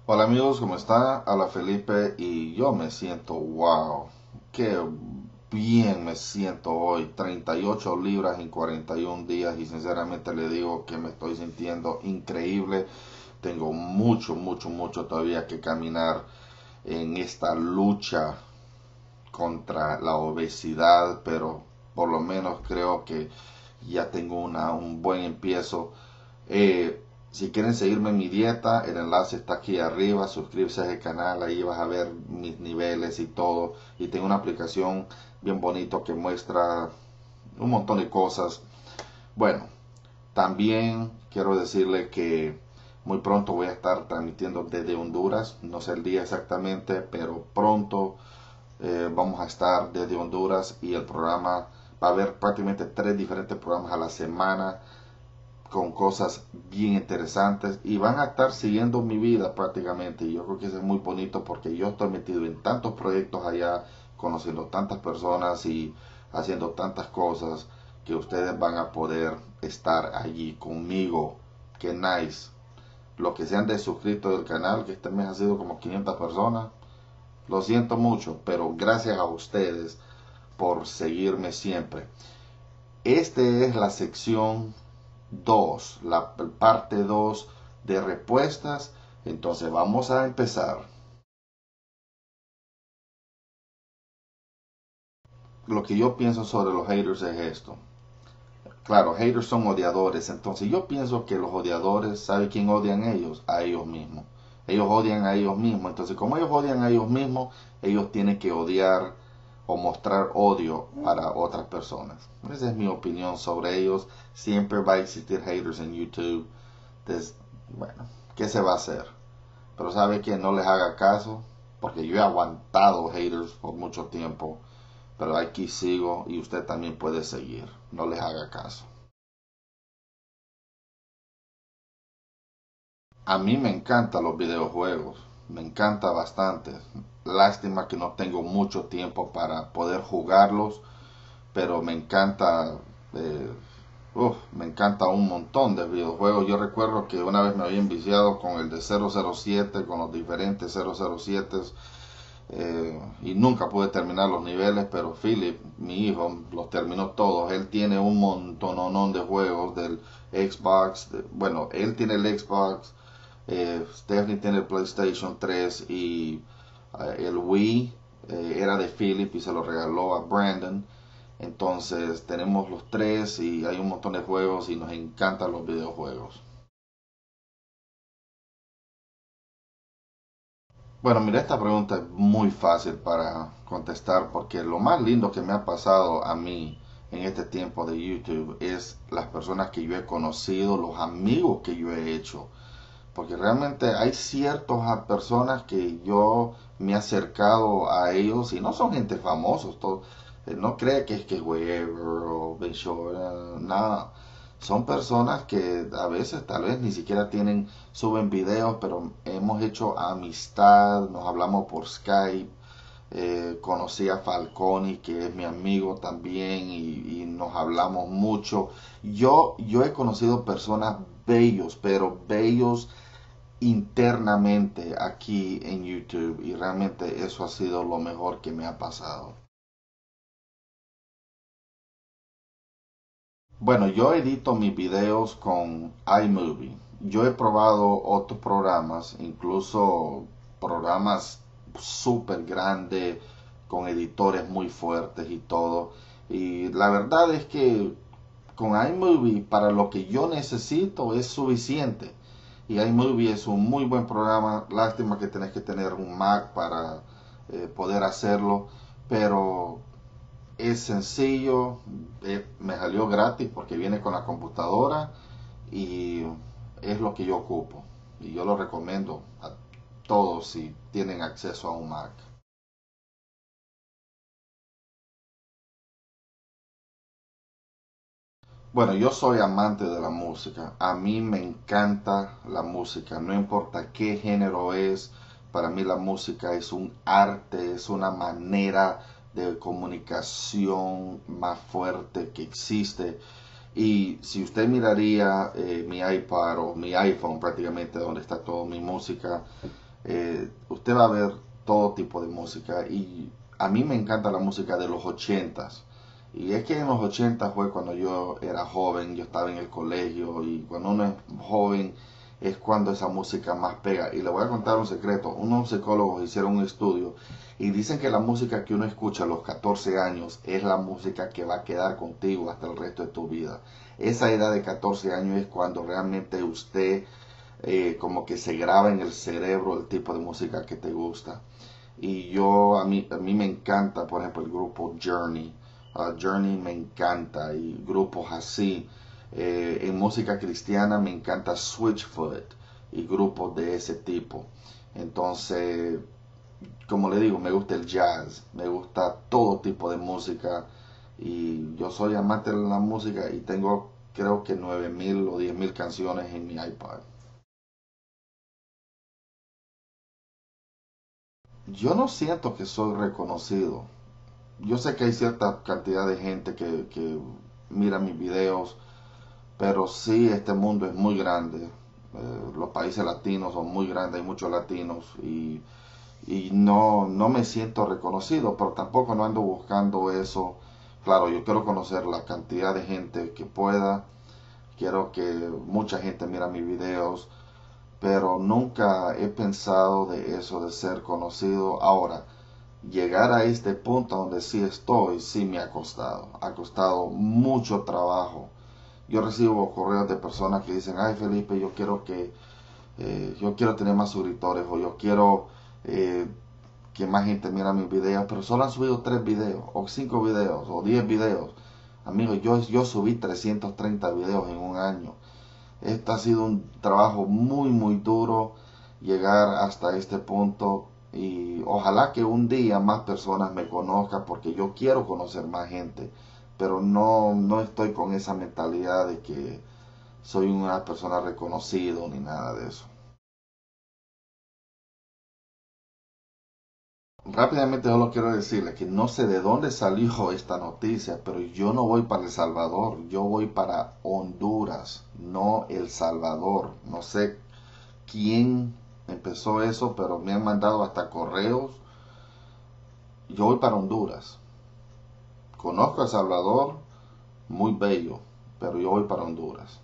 Hola amigos, ¿cómo están? Habla Felipe y yo me siento, wow, qué bien me siento hoy, 38 libras en 41 días y sinceramente le digo que me estoy sintiendo increíble. Tengo mucho todavía que caminar en esta lucha contra la obesidad, pero por lo menos creo que ya tengo un buen empiezo. Si quieren seguirme en mi dieta, el enlace está aquí arriba. Suscribirse a ese canal, ahí vas a ver mis niveles y todo. Y tengo una aplicación bien bonito que muestra un montón de cosas. Bueno, también quiero decirle que muy pronto voy a estar transmitiendo desde Honduras. No sé el día exactamente, pero pronto vamos a estar desde Honduras y el programa va a haber prácticamente 3 diferentes programas a la semana con cosas bien interesantes y van a estar siguiendo mi vida prácticamente. Y yo creo que eso es muy bonito porque yo estoy metido en tantos proyectos allá, conociendo tantas personas y haciendo tantas cosas que ustedes van a poder estar allí conmigo. Qué nice. Los que se han desuscrito del canal, que este mes ha sido como 500 personas, lo siento mucho, pero gracias a ustedes por seguirme siempre. Esta es la sección 2, la parte 2 de respuestas. Entonces vamos a empezar. Lo que yo pienso sobre los haters es esto. Claro, haters son odiadores. Entonces yo pienso que los odiadores, ¿sabe quién odian ellos? A ellos mismos. Ellos odian a ellos mismos. Entonces como ellos odian a ellos mismos, ellos tienen que odiar o mostrar odio para otras personas. Esa es mi opinión sobre ellos. Siempre va a existir haters en YouTube. Entonces, bueno, ¿qué se va a hacer? Pero sabe que no les haga caso, porque yo he aguantado haters por mucho tiempo, pero aquí sigo y usted también puede seguir. No les haga caso. A mí me encantan los videojuegos, me encanta bastante. Lástima que no tengo mucho tiempo para poder jugarlos, pero me encanta, me encanta un montón de videojuegos. Yo recuerdo que una vez me había enviciado con el de 007, con los diferentes 007 y nunca pude terminar los niveles, pero Philip, mi hijo, los terminó todos. Él tiene un montón de juegos del Xbox. Bueno, él tiene el Xbox, Stephanie tiene el PlayStation 3 y el Wii era de Philip y se lo regaló a Brandon. Entonces tenemos los tres y hay un montón de juegos y nos encantan los videojuegos. Bueno, mira, esta pregunta es muy fácil para contestar porque lo más lindo que me ha pasado a mí en este tiempo de YouTube es las personas que yo he conocido, los amigos que yo he hecho. Porque realmente hay ciertas personas que yo me he acercado a ellos y no son gente famosos, no cree que es que Weber o Ben Shore, nada. Son personas que a veces tal vez ni siquiera suben videos, pero hemos hecho amistad, nos hablamos por Skype. Conocí a Falconi, que es mi amigo también, y nos hablamos mucho. Yo he conocido personas bellos, pero bellos internamente aquí en YouTube y realmente eso ha sido lo mejor que me ha pasado. Bueno, yo edito mis videos con iMovie. Yo he probado otros programas, incluso programas súper grandes con editores muy fuertes y todo. Y la verdad es que con iMovie para lo que yo necesito es suficiente. Y iMovie es un muy buen programa. Lástima que tenés que tener un Mac para poder hacerlo. Pero es sencillo, me salió gratis porque viene con la computadora y es lo que yo ocupo. Y yo lo recomiendo a todos si tienen acceso a un Mac. Bueno, yo soy amante de la música. A mí me encanta la música, no importa qué género es. Para mí la música es un arte, es una manera de comunicación más fuerte que existe. Y si usted miraría mi iPad o mi iPhone prácticamente donde está toda mi música, usted va a ver todo tipo de música y a mí me encanta la música de los ochentas. Y es que en los ochentas fue cuando yo era joven, yo estaba en el colegio y cuando uno es joven es cuando esa música más pega. Y le voy a contar un secreto, unos psicólogos hicieron un estudio y dicen que la música que uno escucha a los 14 años es la música que va a quedar contigo hasta el resto de tu vida. Esa edad de 14 años es cuando realmente usted como que se graba en el cerebro el tipo de música que te gusta. Y a mí me encanta, por ejemplo, el grupo Journey. Journey me encanta y grupos así. En música cristiana me encanta Switchfoot y grupos de ese tipo. Entonces, como le digo, me gusta el jazz, me gusta todo tipo de música y yo soy amante de la música y tengo creo que 9.000 o 10.000 canciones en mi iPod. Yo no siento que soy reconocido. Yo sé que hay cierta cantidad de gente que mira mis videos, pero sí este mundo es muy grande. Los países latinos son muy grandes, hay muchos latinos y no me siento reconocido, pero tampoco no ando buscando eso. Claro, yo quiero conocer la cantidad de gente que pueda, quiero que mucha gente mira mis videos, pero nunca he pensado de eso, de ser conocido. Ahora, llegar a este punto donde sí estoy, sí me ha costado mucho trabajo. Yo recibo correos de personas que dicen, ay Felipe, yo quiero tener más suscriptores o yo quiero eh, que más gente mira mis videos, pero solo han subido 3 videos o 5 videos o 10 videos. Amigos, yo subí 330 videos en un año. Este ha sido un trabajo muy, muy duro llegar hasta este punto y ojalá que un día más personas me conozcan porque yo quiero conocer más gente, pero no estoy con esa mentalidad de que soy una persona reconocida ni nada de eso. Rápidamente solo quiero decirle que no sé de dónde salió esta noticia, pero yo no voy para El Salvador, yo voy para Honduras, no El Salvador. No sé quién empezó eso, pero me han mandado hasta correos. Yo voy para Honduras. Conozco a El Salvador, muy bello, pero yo voy para Honduras.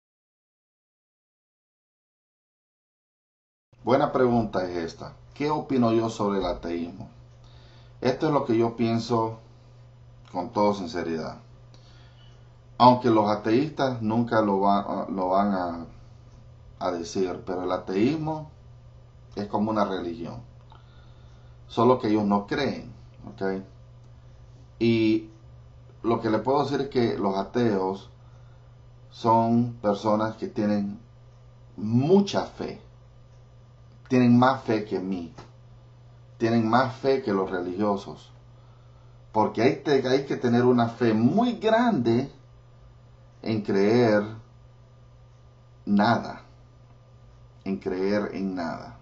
Buena pregunta es esta. ¿Qué opino yo sobre el ateísmo? Esto es lo que yo pienso con toda sinceridad. Aunque los ateístas nunca lo van a decir, pero el ateísmo es como una religión. Solo que ellos no creen, ¿ok? Y lo que le puedo decir es que los ateos son personas que tienen mucha fe, tienen más fe que mí, tienen más fe que los religiosos, porque hay que tener una fe muy grande en creer nada, en creer en nada.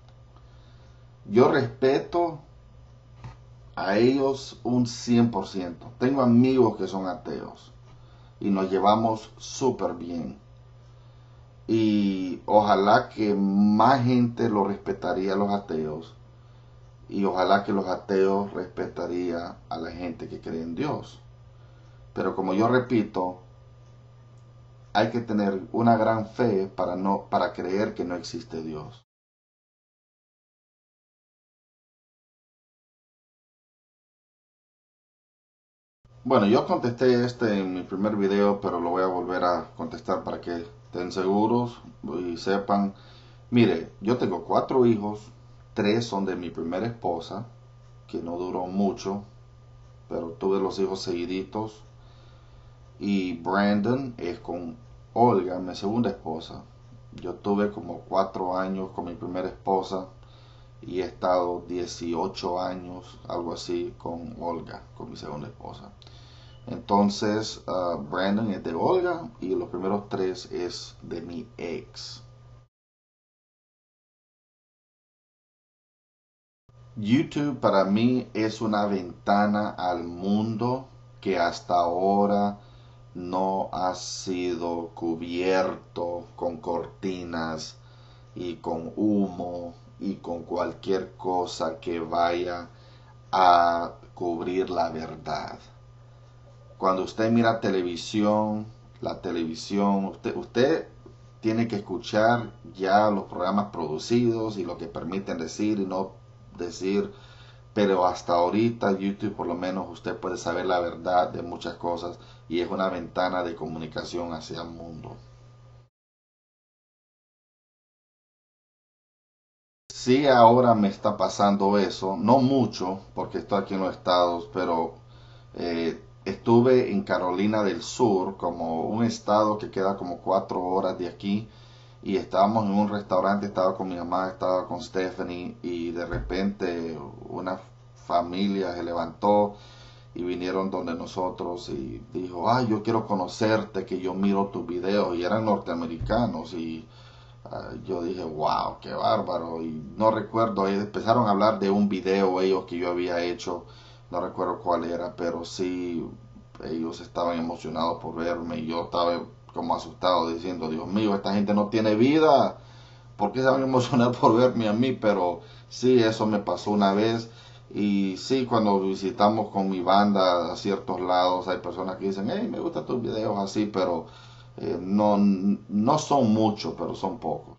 Yo respeto a ellos un 100%. Tengo amigos que son ateos y nos llevamos súper bien. Y ojalá que más gente lo respetaría a los ateos y ojalá que los ateos respetaría a la gente que cree en Dios. Pero como yo repito, hay que tener una gran fe para creer que no existe Dios. Bueno, yo contesté este en mi primer video, pero lo voy a volver a contestar para que estén seguros y sepan. Mire, yo tengo 4 hijos, 3 son de mi primera esposa, que no duró mucho, pero tuve los hijos seguiditos. Y Brandon es con Olga, mi segunda esposa. Yo tuve como 4 años con mi primera esposa y he estado 18 años, algo así, con Olga, con mi segunda esposa. Entonces, Brandon es de Olga y los primeros 3 es de mi ex. YouTube para mí es una ventana al mundo que hasta ahora no ha sido cubierto con cortinas y con humo y con cualquier cosa que vaya a cubrir la verdad. Cuando usted mira televisión, la televisión, usted tiene que escuchar ya los programas producidos y lo que permiten decir y no decir, pero hasta ahorita YouTube por lo menos usted puede saber la verdad de muchas cosas y es una ventana de comunicación hacia el mundo. Sí, ahora me está pasando eso, no mucho porque estoy aquí en los Estados, pero estuve en Carolina del Sur, como un estado que queda como 4 horas de aquí, y estábamos en un restaurante, estaba con mi mamá, estaba con Stephanie, y de repente una familia se levantó y vinieron donde nosotros y dijo, ay, yo quiero conocerte, que yo miro tus videos, y eran norteamericanos, y yo dije, wow, qué bárbaro. Y no recuerdo, empezaron a hablar de un video ellos que yo había hecho, no recuerdo cuál era, pero sí, ellos estaban emocionados por verme y yo estaba como asustado diciendo, Dios mío, esta gente no tiene vida, ¿por qué se van a emocionar por verme a mí? Pero sí, eso me pasó una vez. Y sí, cuando visitamos con mi banda a ciertos lados, hay personas que dicen, hey, me gustan tus videos así, pero no son muchos, pero son pocos.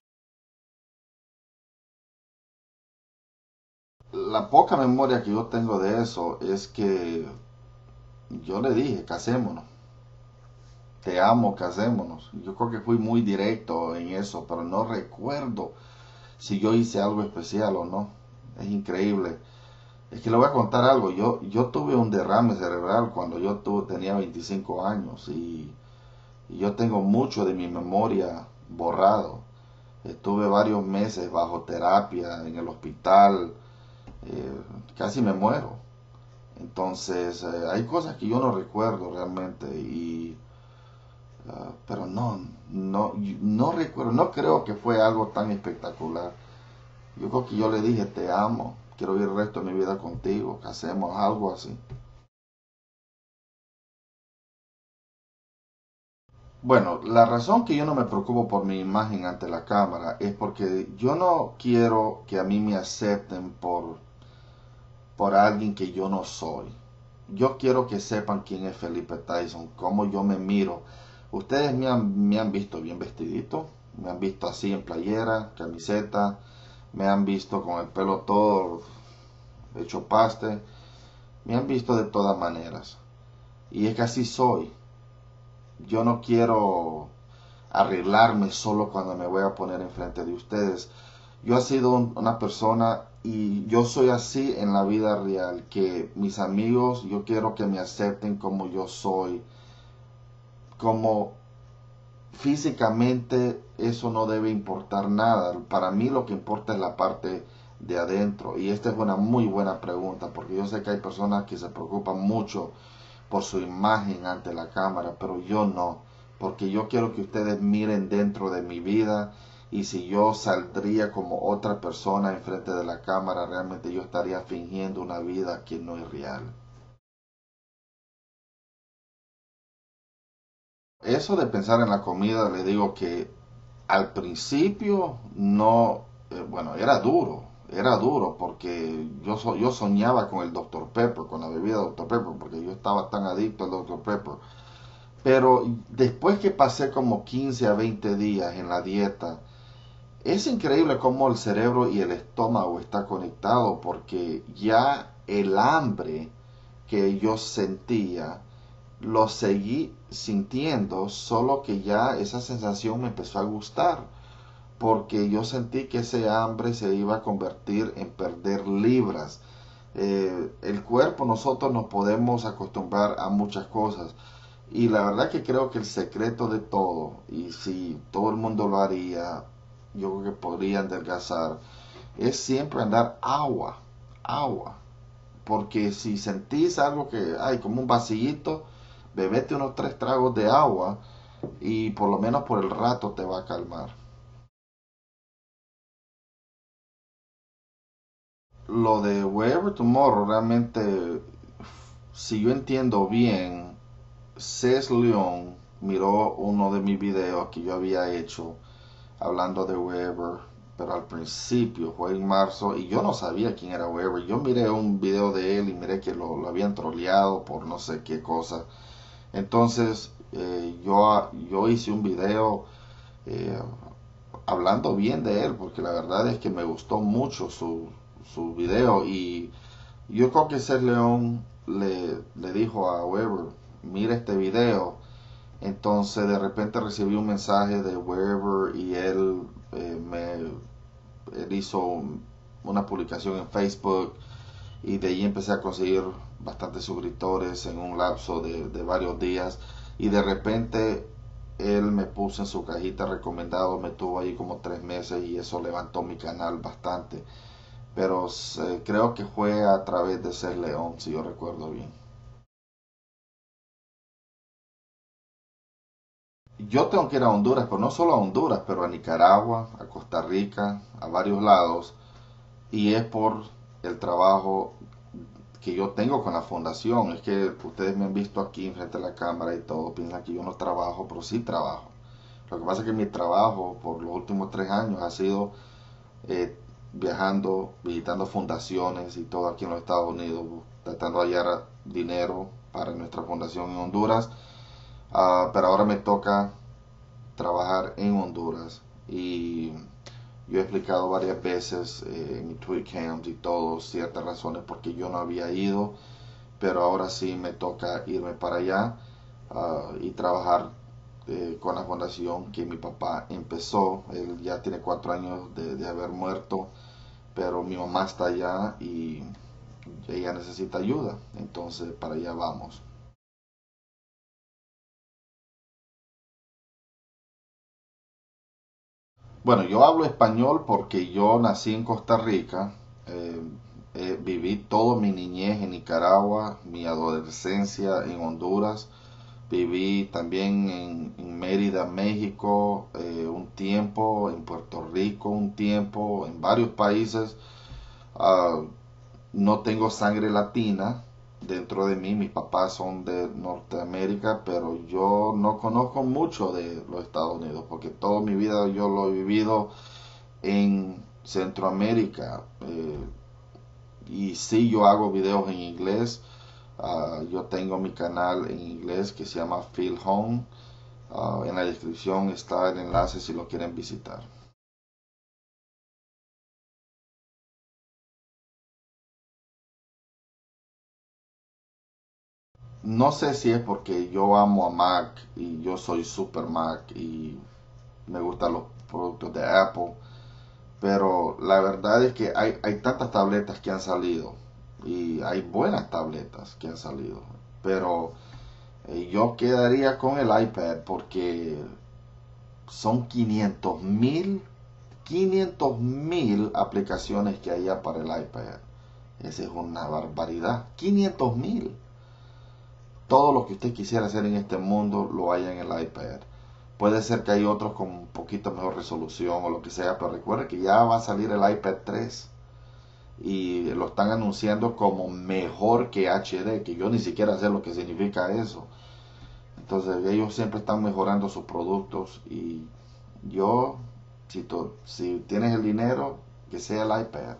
La poca memoria que yo tengo de eso es que yo le dije, casémonos, te amo, casémonos. Yo creo que fui muy directo en eso, pero no recuerdo si yo hice algo especial o no. Es increíble. Es que le voy a contar algo. Yo tuve un derrame cerebral cuando tenía 25 años y yo tengo mucho de mi memoria borrado. Estuve varios meses bajo terapia en el hospital, casi me muero. Entonces, hay cosas que yo no recuerdo realmente pero no recuerdo, no creo que fue algo tan espectacular. Yo creo que yo le dije, te amo, quiero vivir el resto de mi vida contigo, que hacemos algo así. Bueno, la razón que yo no me preocupo por mi imagen ante la cámara es porque yo no quiero que a mí me acepten por alguien que yo no soy. Yo quiero que sepan quién es Felipe Tyson, cómo yo me miro. Ustedes me han visto bien vestidito, me han visto así en playera, camiseta, me han visto con el pelo todo hecho paste, me han visto de todas maneras. Y es que así soy. Yo no quiero arreglarme solo cuando me voy a poner enfrente de ustedes. Yo he sido una persona y yo soy así en la vida real, que mis amigos, yo quiero que me acepten como yo soy, como físicamente eso no debe importar nada. Para mí lo que importa es la parte de adentro. Y esta es una muy buena pregunta, porque yo sé que hay personas que se preocupan mucho por su imagen ante la cámara, pero yo no, porque yo quiero que ustedes miren dentro de mi vida y si yo saldría como otra persona enfrente de la cámara, realmente yo estaría fingiendo una vida que no es real. Eso de pensar en la comida, le digo que al principio no, bueno, era duro porque yo soñaba con el Dr. Pepper, con la bebida Dr. Pepper, porque yo estaba tan adicto al Dr. Pepper. Pero después que pasé como 15 a 20 días en la dieta, es increíble cómo el cerebro y el estómago está conectado porque ya el hambre que yo sentía lo seguí sintiendo, solo que ya esa sensación me empezó a gustar porque yo sentí que ese hambre se iba a convertir en perder libras. El cuerpo, nosotros nos podemos acostumbrar a muchas cosas, y la verdad que creo que el secreto de todo, y si todo el mundo lo haría, yo creo que podría adelgazar, es siempre andar agua, agua. Porque si sentís algo que hay como un vacillito, bebete unos 3 tragos de agua y por lo menos por el rato te va a calmar. Lo de Wherever Tomorrow realmente, si yo entiendo bien, Cés León miró uno de mis videos que yo había hecho hablando de Weber, pero al principio fue en marzo y yo no sabía quién era Weber. Yo miré un video de él y miré que lo habían troleado por no sé qué cosa. Entonces yo hice un video eh, hablando bien de él, porque la verdad es que me gustó mucho su video. Y yo creo que Seth León le dijo a Weber, mira este video. Entonces de repente recibí un mensaje de Weber y él hizo una publicación en Facebook y de ahí empecé a conseguir bastantes suscriptores en un lapso de varios días y de repente él me puso en su cajita recomendado, me tuvo ahí como 3 meses y eso levantó mi canal bastante, pero creo que fue a través de Ser León, si yo recuerdo bien. Yo tengo que ir a Honduras, pero no solo a Honduras, pero a Nicaragua, a Costa Rica, a varios lados, y es por el trabajo que yo tengo con la fundación. Es que ustedes me han visto aquí frente a la cámara y todo, piensan que yo no trabajo, pero sí trabajo. Lo que pasa es que mi trabajo por los últimos 3 años ha sido eh, viajando, visitando fundaciones y todo aquí en los Estados Unidos, tratando de hallar dinero para nuestra fundación en Honduras. Pero ahora me toca trabajar en Honduras y yo he explicado varias veces en mi Tweetcams y todo ciertas razones porque yo no había ido, pero ahora sí me toca irme para allá y trabajar con la fundación que mi papá empezó. Él ya tiene 4 años de haber muerto, pero mi mamá está allá y ella necesita ayuda, entonces para allá vamos. Bueno, yo hablo español porque yo nací en Costa Rica, eh, viví toda mi niñez en Nicaragua, mi adolescencia en Honduras, viví también en Mérida, México, un tiempo, en Puerto Rico un tiempo, en varios países. Ah, no tengo sangre latina dentro de mí, mis papás son de Norteamérica, pero yo no conozco mucho de los Estados Unidos porque toda mi vida yo lo he vivido en Centroamérica. Y sí, yo hago videos en inglés. Yo tengo mi canal en inglés que se llama Phil Home. En la descripción está el enlace si lo quieren visitar. No sé si es porque yo amo a Mac y yo soy super Mac y me gustan los productos de Apple, pero la verdad es que hay tantas tabletas que han salido y hay buenas tabletas que han salido, pero yo quedaría con el iPad porque son 500 mil aplicaciones que hay para el iPad. Esa es una barbaridad. 500 mil. Todo lo que usted quisiera hacer en este mundo lo hay en el iPad. Puede ser que hay otros con un poquito mejor resolución o lo que sea, pero recuerde que ya va a salir el iPad 3 y lo están anunciando como mejor que HD, que yo ni siquiera sé lo que significa eso. Entonces ellos siempre están mejorando sus productos y yo, si tienes el dinero, que sea el iPad.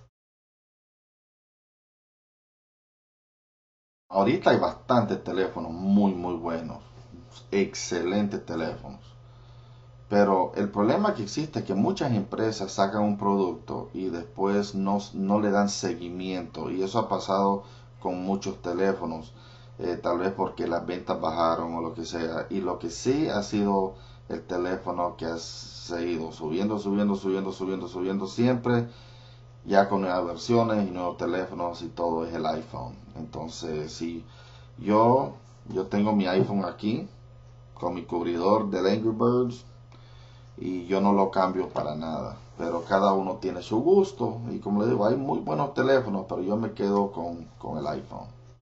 Ahorita hay bastantes teléfonos muy muy buenos, excelentes teléfonos. Pero el problema que existe es que muchas empresas sacan un producto y después no le dan seguimiento. Y eso ha pasado con muchos teléfonos. Tal vez porque las ventas bajaron o lo que sea. Y lo que sí ha sido el teléfono que ha seguido subiendo, subiendo, subiendo, subiendo, subiendo siempre. Ya con nuevas versiones y nuevos teléfonos y todo es el iPhone. Entonces, sí, yo, yo tengo mi iPhone aquí con mi cubridor del Angry Birds y yo no lo cambio para nada. Pero cada uno tiene su gusto y como le digo, hay muy buenos teléfonos, pero yo me quedo con el iPhone.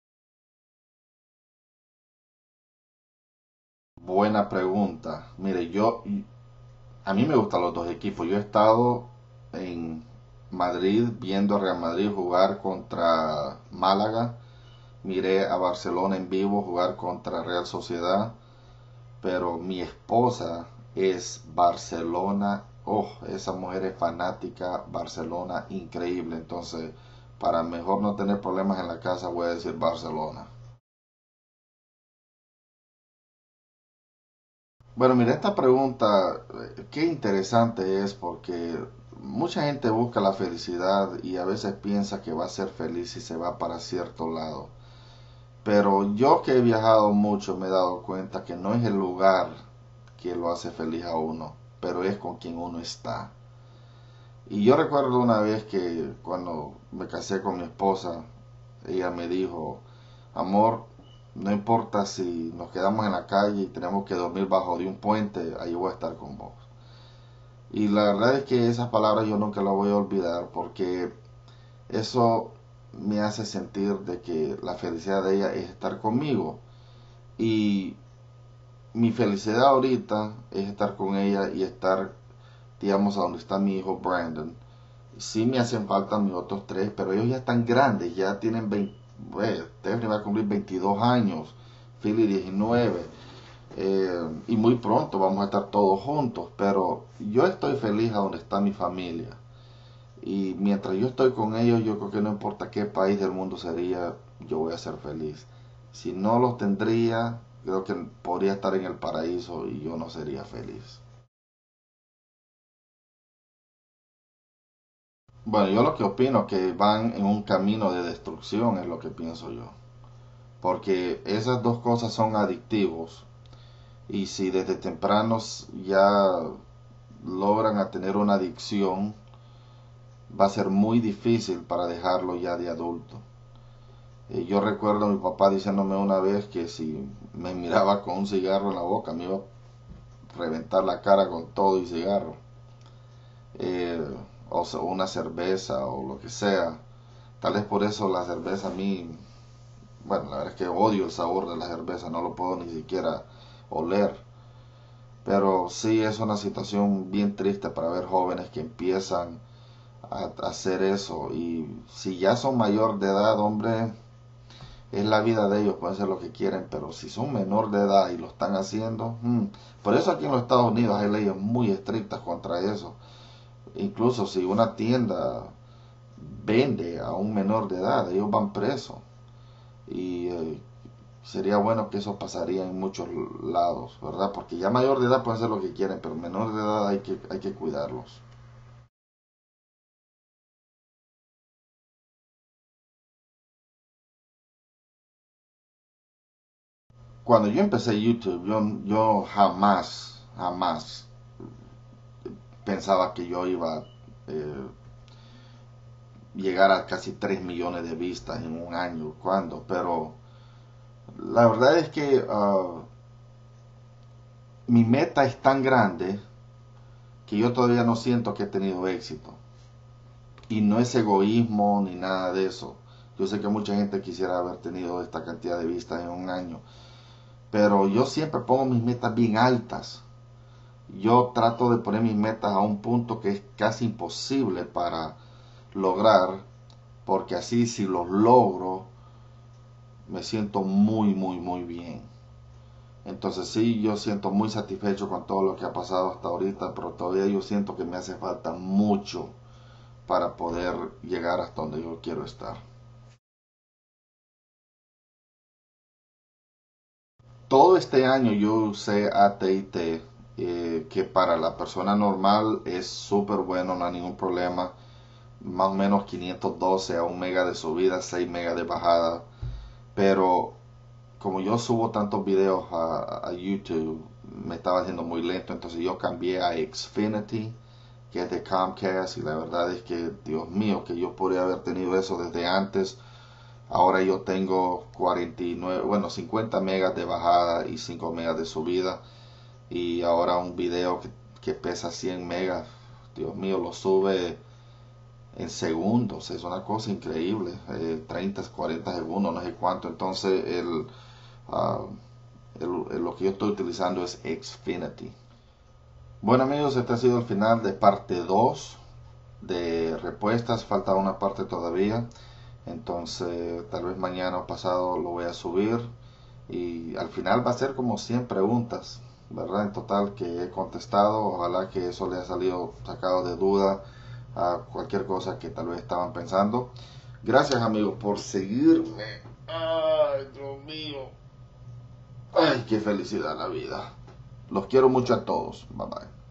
Buena pregunta. Mire, a mí me gustan los dos equipos. Yo he estado en Madrid viendo a Real Madrid jugar contra Málaga. Miré a Barcelona en vivo jugar contra Real Sociedad. Pero mi esposa es Barcelona oh, esa mujer es fanática Barcelona, increíble. Entonces, para mejor no tener problemas en la casa, voy a decir Barcelona. Bueno, mira, esta pregunta, qué interesante es porque mucha gente busca la felicidad y a veces piensa que va a ser feliz si se va para cierto lado. Pero yo que he viajado mucho me he dado cuenta que no es el lugar que lo hace feliz a uno, pero es con quien uno está. Y yo recuerdo una vez que cuando me casé con mi esposa, ella me dijo, amor, no importa si nos quedamos en la calle y tenemos que dormir bajo de un puente, ahí voy a estar con vos. Y la verdad es que esas palabras yo nunca las voy a olvidar porque eso me hace sentir de que la felicidad de ella es estar conmigo. Y mi felicidad ahorita es estar con ella y estar, digamos, a donde está mi hijo Brandon. Sí me hacen falta mis otros tres, pero ellos ya están grandes, ya tienen 20, Stephanie va a cumplir 22 años, Philly 19, y muy pronto vamos a estar todos juntos, pero yo estoy feliz a donde está mi familia. Y mientras yo estoy con ellos, yo creo que no importa qué país del mundo sería, yo voy a ser feliz. Si no los tendría, creo que podría estar en el paraíso y yo no sería feliz. Bueno, yo lo que opino es que van en un camino de destrucción, es lo que pienso yo. Porque esas dos cosas son adictivos. Y si desde tempranos ya logran a tener una adicción, va a ser muy difícil para dejarlo ya de adulto. Yo recuerdo a mi papá diciéndome una vez que si me miraba con un cigarro en la boca me iba a reventar la cara con todo y cigarro. Eh, o sea, una cerveza o lo que sea. Tal vez por eso la cerveza a mí, bueno, la verdad es que odio el sabor de la cerveza, no lo puedo ni siquiera oler. Pero sí es una situación bien triste para ver jóvenes que empiezan a hacer eso. Y si ya son mayor de edad, hombre, es la vida de ellos, pueden hacer lo que quieren, pero si son menor de edad y lo están haciendo, por eso aquí en los Estados Unidos hay leyes muy estrictas contra eso. Incluso si una tienda vende a un menor de edad, ellos van presos. Y sería bueno que eso pasaría en muchos lados, ¿verdad? Porque ya mayor de edad pueden hacer lo que quieren, pero menor de edad hay que cuidarlos. Cuando yo empecé YouTube, yo jamás pensaba que yo iba a llegar a casi 3 millones de vistas en un año, cuando, pero la verdad es que mi meta es tan grande que yo todavía no siento que he tenido éxito. Y no es egoísmo ni nada de eso. Yo sé que mucha gente quisiera haber tenido esta cantidad de vistas en un año, pero yo siempre pongo mis metas bien altas. Yo trato de poner mis metas a un punto que es casi imposible para lograr, porque así si los logro, me siento muy bien. Entonces sí, yo siento muy satisfecho con todo lo que ha pasado hasta ahorita, pero todavía yo siento que me hace falta mucho para poder llegar hasta donde yo quiero estar. Todo este año yo usé AT&T, que para la persona normal es súper bueno, no hay ningún problema. Más o menos 512 a 1 mega de subida, 6 megas de bajada. Pero como yo subo tantos videos a YouTube, me estaba haciendo muy lento, entonces yo cambié a Xfinity, que es de Comcast, y la verdad es que, Dios mío, que yo podría haber tenido eso desde antes. Ahora yo tengo 49, bueno, 50 megas de bajada y 5 megas de subida. Y ahora un video que pesa 100 megas, Dios mío, lo sube en segundos. Es una cosa increíble. 30, 40 segundos, no sé cuánto. Entonces ah, lo que yo estoy utilizando es Xfinity. Bueno amigos, este ha sido el final de parte 2 de respuestas. Falta una parte todavía. Entonces, tal vez mañana o pasado lo voy a subir. Y al final va a ser como 100 preguntas. ¿verdad? En total que he contestado. Ojalá que eso les haya sacado de duda a cualquier cosa que tal vez estaban pensando. Gracias amigos por seguirme. Ay, Dios mío. Ay, qué felicidad la vida. Los quiero mucho a todos. Bye bye.